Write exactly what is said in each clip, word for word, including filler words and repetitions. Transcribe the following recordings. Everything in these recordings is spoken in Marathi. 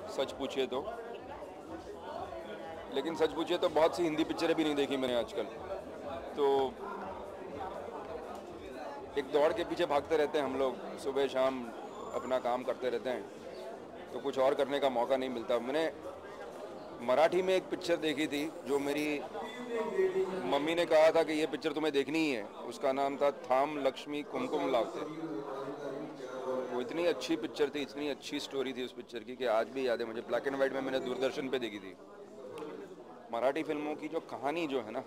सच पूछिए तो, लेकिन सच पूछिए तो बहुत सी हिंदी पिक्चरें भी नहीं देखी मैंने आजकल। तो एक दौड़ के पीछे भागते रहते हैं हम लोग, सुबह शाम अपना काम करते रहते हैं, तो कुछ और करने का मौका नहीं मिलता। मैंने मराठी में एक पिक्चर देखी थी जो मेरी मम्मी ने कहा था कि ये पिक्चर तुम्हें देखनी ही है। उसका नाम था थाम लक्ष्मी कुमकुम लावते। वो इतनी अच्छी पिक्चर थी, इतनी अच्छी स्टोरी थी उस पिक्चर की कि आज भी याद है मुझे। ब्लैक एंड वाइट में मैंने दूरदर्शन पे देखी थी। मराठी फिल्मों की जो कहानी जो है ना,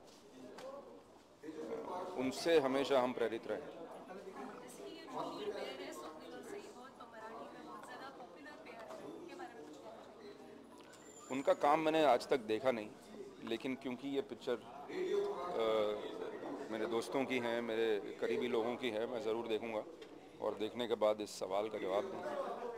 उनसे हमेशा हम प्रेरित रहे। उनका काम मैंने आज तक देखा नहीं, लेकिन क्योंकि ये पिक्चर मेरे दोस्तों की है, मेरे करीबी लोगों की है, मैं ज़रूर देखूंगा और देखने के बाद इस सवाल का जवाब दूंगा।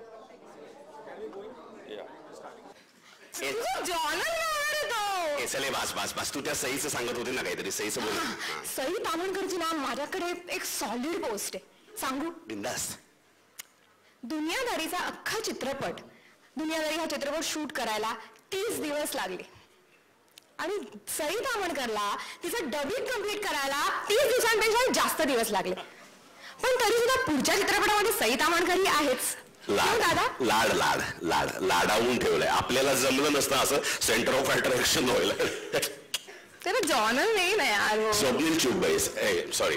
चले बस बस बस तू त्या सहीचं सांगत होती ना काहीतरी, सहीचं बोल. सई तामणकरची ना माझ्याकडे एक सॉलिड पोस्ट आहे, सांगू? बिंदास. दुनियादारीचा अख्खा चित्रपट दुनियादारी हा चित्रपट शूट करायला तीस दिवस लागले आणि सई तामणकरला तिचं डबिंग कंप्लीट करायला तीस दिवसांपेक्षा जास्त दिवस लागले. पण तरी सुद्धा पुढच्या चित्रपटामध्ये सई तामणकर ही आहेच. लाड लाड लाड लाड लाडावून ठेवलंय. आपल्याला जमलं नसतं असं सेंटर ऑफ अट्रॅक्शन व्हायला. तेरा जॉनल नाही ना यार. स्वप्नील चुबैस, सॉरी.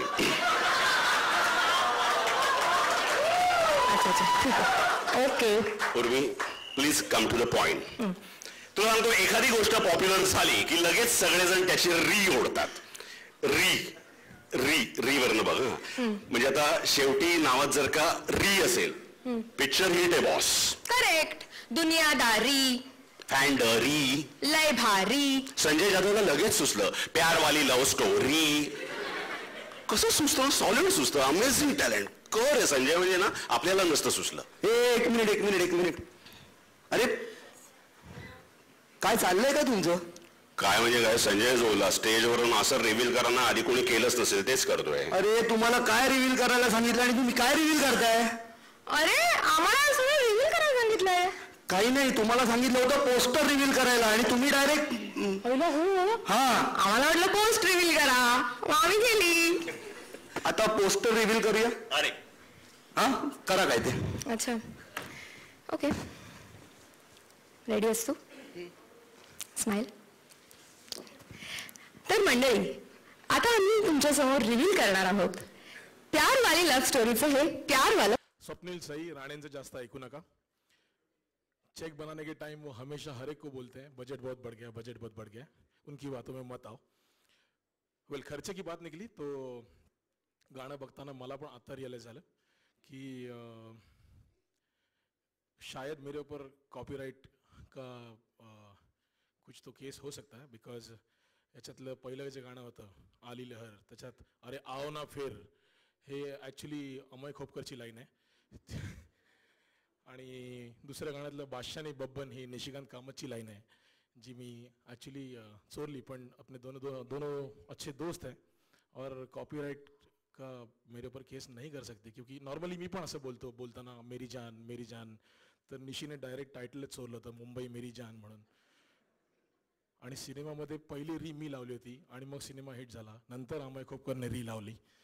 अच्छा अच्छा ठीक आहे, okay. Urvi please come to the point. तुला सांगतो, एखादी गोष्ट पॉप्युलर झाली की लगेच सगळेजण त्याची री ओढतात. री री री वरनं बघ. म्हणजे आता शेवटी नावात जर का री असेल, पिक्चर हिट आहे बॉस. करेक्ट. दुनियादारी, फॅन्डरी, लय भारी. संजय जाधवला लगेच सुचलं प्यारवाली लव्ह स्टोरी. कसं सुचतं? सॉलिड सुचतं. Amazing talent. कर आहे संजय. म्हणजे ना आपल्याला नसतं सुचलं. एक मिनिट एक मिनिट एक मिनिट अरे काय चाललंय का तुमचं? काय म्हणजे काय? संजय जोला स्टेजवरून असं रिव्हील करायला आधी कोणी केलंच नसेल, तेच करतोय. अरे तुम्हाला काय रिव्हील करायला सांगितलं आणि तुम्ही काय रिव्हील करताय? अरे आम्हाला सगळं रिव्हील करायला सांगितलंय. काही नाही, तुम्हाला सांगितलं होतं पोस्टर रिव्हील करायला आणि तुम्ही डायरेक्ट हा आम्हाला वाटलं पोस्ट रिव्हील करा, आम्ही केली. आता पोस्टर रिव्हील करूया. अरे हा करा काय ते. अच्छा ओके. रेडी असतो? स्माइल. तर मंडळी, आता आम्ही तुमच्यासमोर रिव्हील करणार आहोत प्यारवाली लव्ह स्टोरीचं हे प्यारवालं. स्वप्निल सही राणेंसे जास्त ऐकू नका. चेक बनाने के टाइम वो हमेशा हर एक को बोलते हैं बजट बहुत बढ़ गया, बजट बहुत बढ़ गया. उनकी बातों में मत आओ. वेल, खर्चे की बात निकली तो गाणं बघताना मला पण आता रियलाइज झालं कि शायद मेरे ऊपर कॉपीराइट का आ, कुछ तो केस हो सकता है. बिकॉज याच्यातलं पहिलं जे गाणं होतं आली लहर, त्याच्यात अरे आओ ना फिर, हे ॲक्च्युली अमय खोपकरची लाईन आहे. आणि दुसऱ्या गाण्यातलं बादशाह बब्बन ही निशिकांत कामतची लाईन आहे, जी मी ॲक्च्युली चोरली. पण अपने दोनों दो, दोनों अच्छे दोस्त हैं और कॉपीराइट का मेरे ऊपर केस नहीं कर सकते. क्योंकि नॉर्मली मी पण असं बोलतो बोलताना मेरी जान मेरी जान, तर निशीने डायरेक्ट टायटलच चोरलं होतं मुंबई मेरी जान म्हणून. आणि सिनेमामध्ये पहिली री मी लावली होती आणि मग सिनेमा हिट झाला. नंतर अमय खोपकरने री लावली.